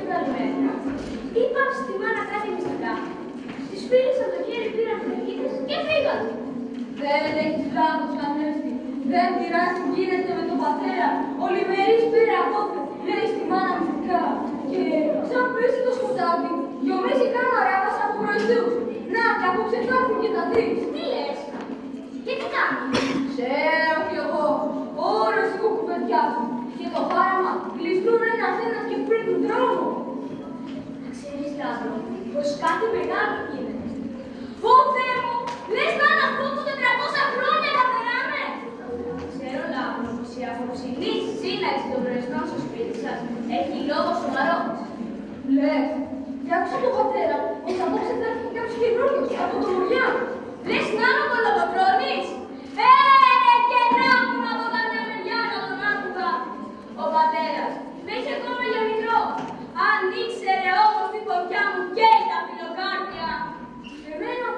καλημέρα. Είπα στη μάνα κάτι μυστικά. Τις φίλησαν το χέρι, πήραν φραγίδες και φύγαν. Δεν έχεις λάθος, Ανέστη. Δεν πειράζει τι γίνεται με τον πατέρα. Ο Λιμερής πήρε απόφε, λέει στη μάνα μυστικά. Και σαν πέσει το σκοτάδι, γιομίζει κάμαρα μας από προϊστούς. Να, και απόψε θα έρθουν και τα δεις. Τι λες, και τι κάνει. Ξέρω κι εγώ, ώρες η κουκουβεντιά σου. Και το χάραμα γλιστρούν ένας και πριν τον δρόμο. Να ξέρεις, Λάμπρο, πως κάτι μεγάλο γίνεται. Ω Θεέ μου, λες να είναι αυτό που 400 χρόνια θα περάμε. Ξέρω, Λάμπρο, πως η απόψινή σύναξη των προεστών στο σπίτι σας έχει λόγο σοβαρό. Λες, και άκουσα τον πατέρα, πως απόψε θα έρθει κάποιος καινούριος από το Μουριά. Λες να είναι ο Λογοτρώνης. Και να μου να το κανένα να τον άκουγα. Ο πατέρας με είχε ακόμα για μικρό. Αν ήξερε όμως τη φωτιά μου και τα φιλοκάρδια. Εμένα,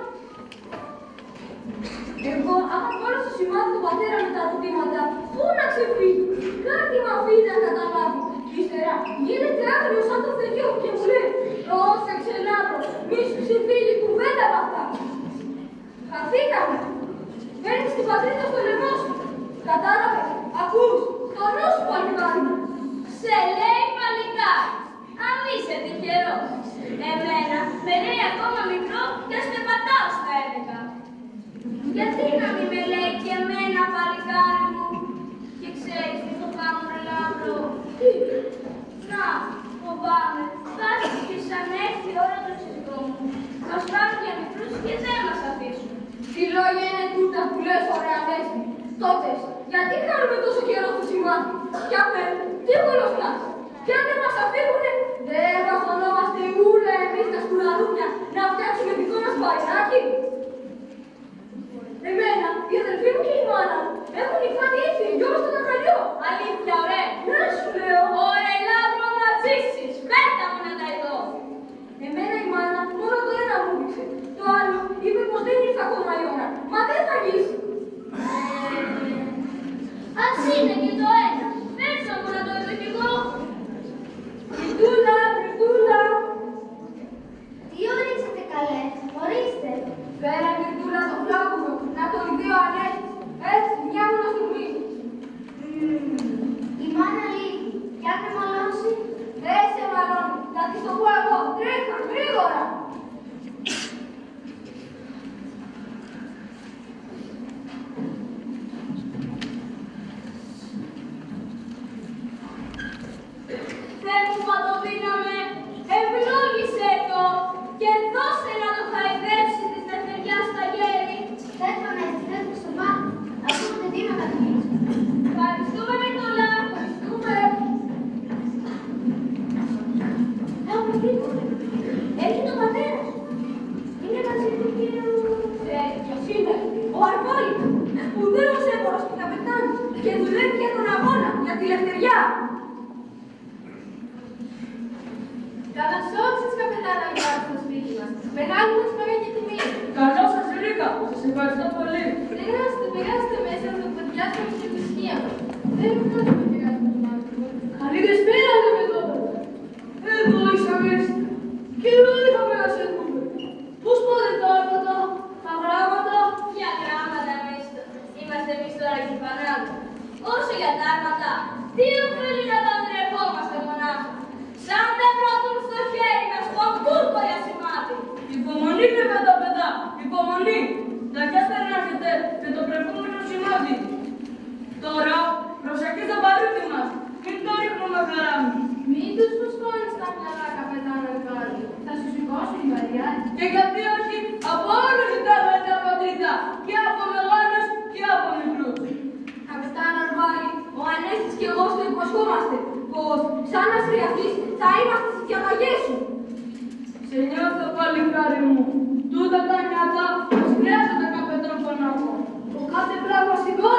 εγώ άμα πάρω στο σημάδι του πατέρα με τα ερωτήματα, πού να ξεφύγει, κάτι μ' αφήνει να καταλάβει. Κι ύστερα γίνεται άγριος σαν το Θεό και μου λέει, πρόσεξε Λάμπρο, μη σου ξεφύγει κουβέντα απ' αυτά. Χαθήκαμε. Παίρνεις την πατρίδα στο λαιμό σου. Κατάλαβες, ακούς, το νου σου παλικάρι. Σε λέει παλικάρι. Αν είσαι τυχερός. Εμένα με λέει ακόμα μικρό και ας με πατάω στα 11. Γιατί να μην με λέει και εμένα παλικάρι μου. Και ξέρεις τι φοβάμαι, ρε Λάμπρο. Να, φοβάμαι. Φτάσει και σαν έρθει η ώρα του εξωτικού μου. Μας πάρουν για μικρούς και δεν μας αφήσουν. Τι λόγια είναι τούτα που λες, ωραία Ανέστη. Τότε, γιατί κάνουμε τόσο καιρό το σημάδι. Κι απέ, τι κολοσιάς. Κι αν δεν μας αφήγουνε, δεν βασανόμαστε ούλα εμείς τα σκουλαρούμια να φτιάξουμε δικό μας παρινάκι. Εμένα, η αδελφή μου και η μάνα μου έχουν νυχάνει έτσι, γιος στο τακαλιό. Αλήθεια, ωραία. Ναι, σου λέω. Ωραία, Λάμπρο, να τσίσεις. Πέτα μου να τα ειδώ. Εμένα η μάνα μόνο το ένα μου δείξε. Το άλλο είπε πως δεν ήρθε ακόμα η ώρα. Μα δεν θα γύσει. Ας είναι και το ένα. Πέσα μου να το είδω κι εγώ. Βρυτούλα, Βρυτούλα. Τι ορίσατε καλέ, ορίστε. Φέρα Βρυτούλα το φλάκουνο, να το ειδεί ο Ανέστης. Έτσι, μια μόνο στιγμή. Η μάνα λείπει. Κι αν με μαλώσει. Δεν σε μαλώνει, θα της το πω εγώ. Τρέχα, γρήγορα. Θεέ μου παντοδύναμε, ευλόγησέ το και δώσε να το χαϊδέψει της δευτεριάς στα γέρη. Δεν τον έτσι, δεν το στο μάτι, ακούτε τι να τα πεις. Ευχαριστούμε Νικόλα, ευχαριστούμε. Έχουμε τίποτε. Έχει τον πατέρα σου. Είναι μαζί του κύριου. Ποιος είναι, ο Αρβόλης, σπουδαίος έμπορος και καπετάνης και δουλεύει για τον αγώνα, για τη λευτεριά. Καλώς όρισες, καπετάνα Γιάννη, στο σπίτι μας. Μεγάλη μας χαρά και τιμή. Καλώς σας βρήκα. Σας ευχαριστώ πολύ. Περάστε μέσα να το παντιάσουμε στην θρησκεία μας. Δεν χρειάζεται να περάσουμε τον άνθρωπο. Καλή δεσπέρα, λέμε τώρα. Εδώ είσαμε. Και εδώ είχαμε να σε δούμε. Πώς πάνε τα άρματα, τα γράμματα. Για γράμματα είμαστε εμείς τώρα και πανάλου. Όσο για τα άρματα, τι οφείλει να τα ντρεπόμαστε μονάχα. Σαν δεν πρότουν στο χέρι μας τον Τούρκο για σημάδι. Υπομονή βέβαια τα παιδά. Υπομονή. Τα γιάστα να έρχεται με το προηγούμενο σημάδι. Τώρα προσεχή στο παρούτι μας. Μην το ρίχνουμε χαράμι. Μην τους προσκόνεις τα μυαλά, καπετάνα Γιάννη. Θα σου σηκώσουν οι βαριάδες. Και γιατί όχι, από όλους ζητάμε τα πατρίδα. Και από μεγάλους και από μικρούς. Καπετάνα Αρβάλη, ο Ανέστης και εγώ στο υποσχόμαστε πως σαν να χρειαστείς θα είμαστε στις διαταγές σου. Σε νιώθω παλικάρι μου. Τούτα τα νιάτα μας χρειάζεται καπετόν Πανάγο. Το κάθε πράγμα στην ώρα